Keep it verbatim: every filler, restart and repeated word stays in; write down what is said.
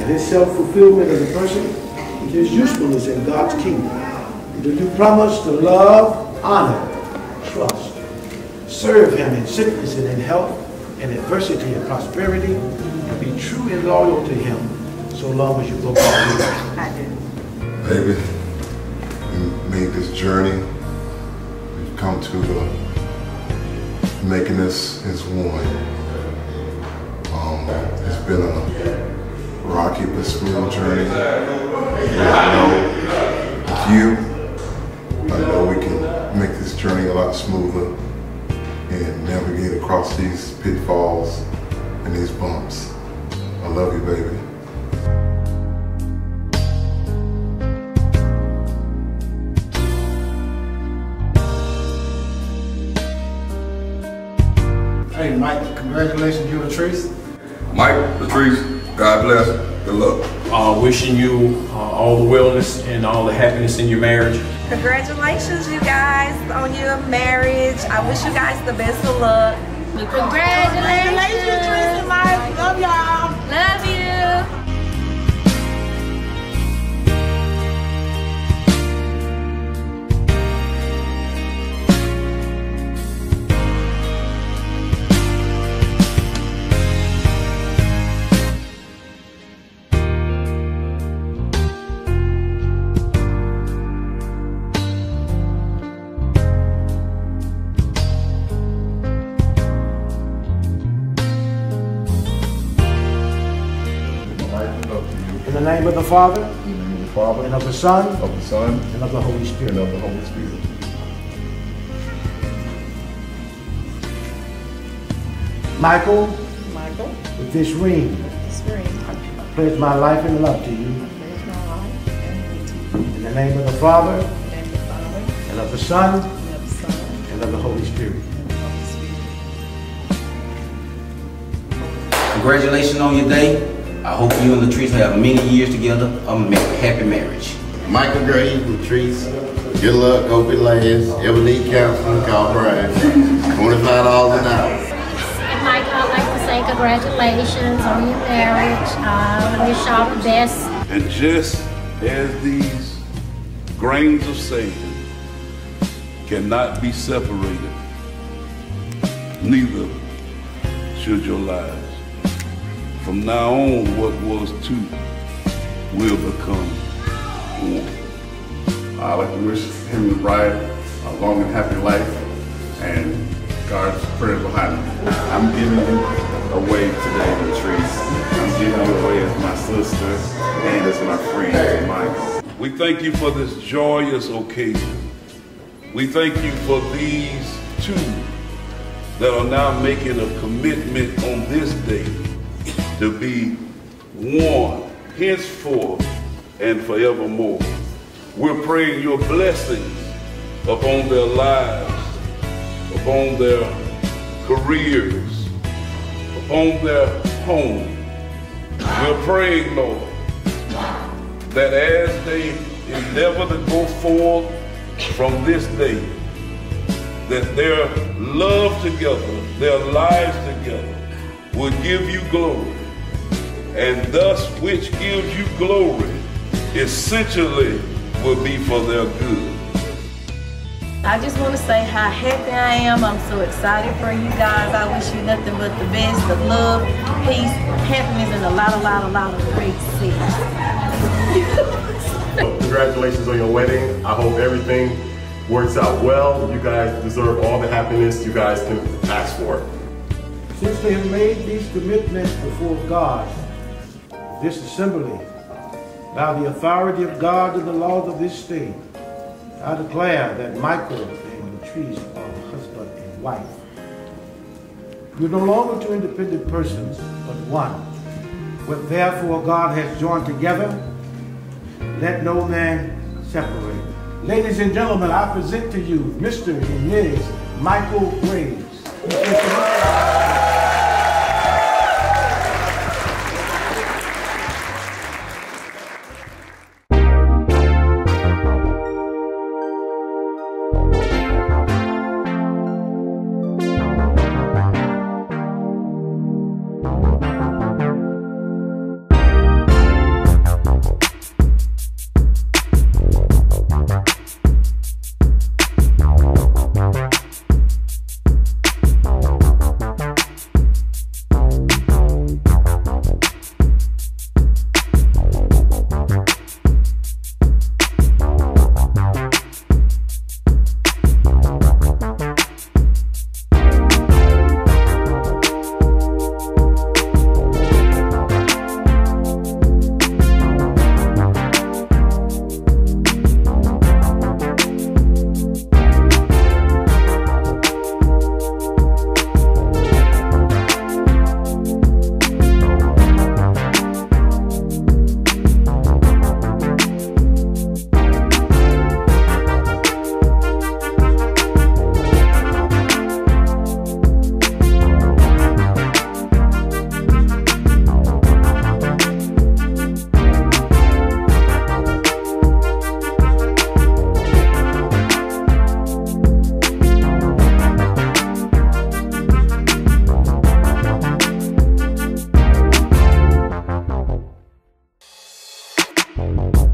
and his self-fulfillment as a person and his usefulness in God's kingdom. Do you promise to love, honor, trust, serve him in sickness and in health, in adversity and prosperity, and be true and loyal to him so long as you go by with him? I do. Baby, we made this journey. We've come to the making this as one. Um, it's been a rocky but smooth journey. And I know with you, I know we can make this journey a lot smoother and navigate across these pitfalls and these bumps. I love you, baby. Hey, Mike, congratulations, you and Latrice. Mike, Latrice, God bless. Good luck. Uh, wishing you uh, all the wellness and all the happiness in your marriage. Congratulations, you guys, on your marriage. I wish you guys the best of luck. Congratulations, Latrice and Mike. Love y'all. Love you. In the name of the Father, In the name of the Father, and of the Son, of the Son, and of the Holy Spirit. and of the Holy Spirit. Michael, Michael, with this ring, this ring, I pledge my life and love to you. I pledge my life and to you. In the name of the Father, And the Father, and of the Son, and of the Son, and of the Holy Spirit. and the Holy Spirit. Congratulations on your day. I hope you and Latrice have many years together of a happy marriage. Michael Gray, Latrice, good luck, hope it lasts. Ever need counseling, call Brian. twenty-five dollars an hour. And Mike, I'd like to say congratulations on your marriage. I wish y'all the best. And just as these grains of sand cannot be separated, neither should your lives. From now on, what was two will become one. I'd like to wish him and the bride a long and happy life and God's prayers behind him. I'm giving you away today, Latrice. I'm giving you away as my sister and as my friend, Mike. We thank you for this joyous occasion. We thank you for these two that are now making a commitment on this day to be one henceforth and forevermore. We're praying your blessings upon their lives, upon their careers, upon their home. We're praying, Lord, that as they endeavor to go forth from this day, that their love together, their lives together, will give you glory. And thus, which gives you glory, essentially will be for their good. I just want to say how happy I am. I'm so excited for you guys. I wish you nothing but the best of love, peace, happiness, and a lot, a lot, a lot of great sex. Congratulations on your wedding. I hope everything works out well. You guys deserve all the happiness you guys can ask for. Since they have made these commitments before God, this assembly, by the authority of God and the laws of this state, I declare that Michael and Latrice are husband and wife. You're no longer two independent persons, but one. What therefore God has joined together, let no man separate. Ladies and gentlemen, I present to you Mister and Miz Michael Graves. Bye.